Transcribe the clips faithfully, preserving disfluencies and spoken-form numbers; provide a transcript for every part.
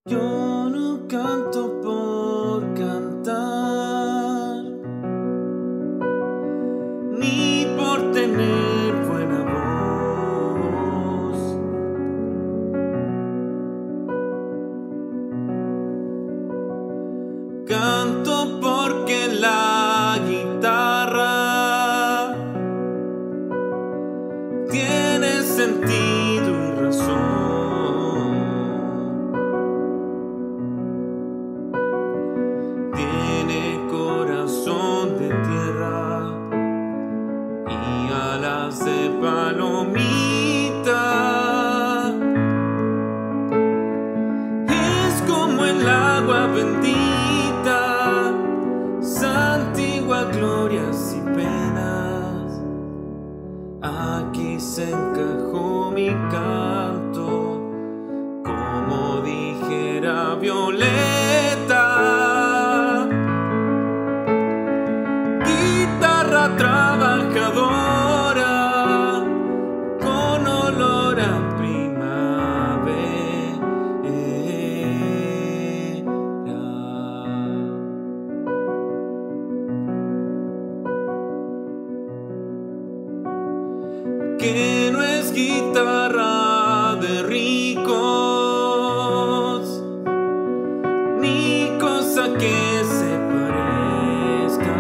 Yo no canto por cantar, ni por tener buena voz. Canto porque la guitarra tiene sentido y razón. Corazón de tierra y alas de palomita. Es como el agua bendita, santigua glorias y penas. Aquí se encajó mi canto, como dijera Violeta. Trabajadora con olor a primavera. Que no es guitarra de ricos, ni cosa que se parezca.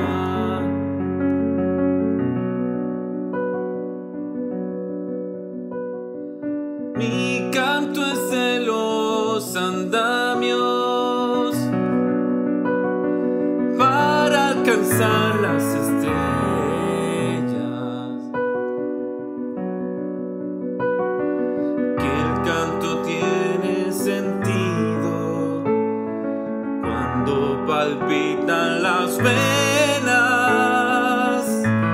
Mi canto es de los andamios para alcanzar las estrellas. Que el canto tiene sentido cuando palpitan las venas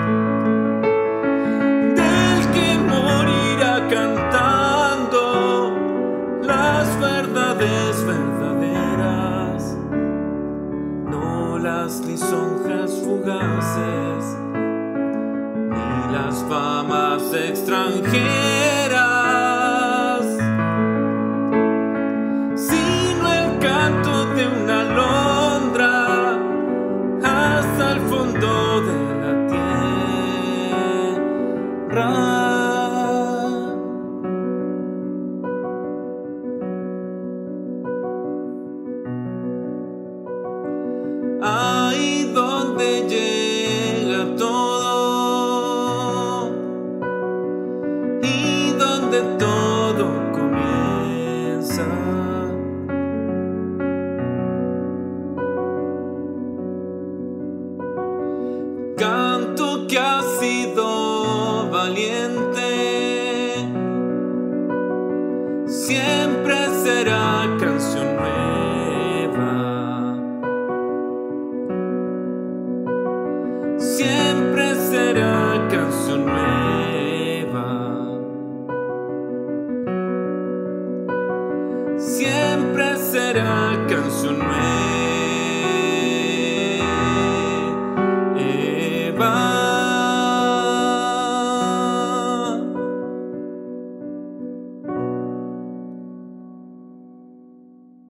del que morirá cantando las verdades verdaderas, no las lisonjas fugaces, ni las famas extranjeras, sino el canto de una alondra hasta el fondo de la tierra. Ahí donde llega todo y donde todo comienza. Canto que ha sido valiente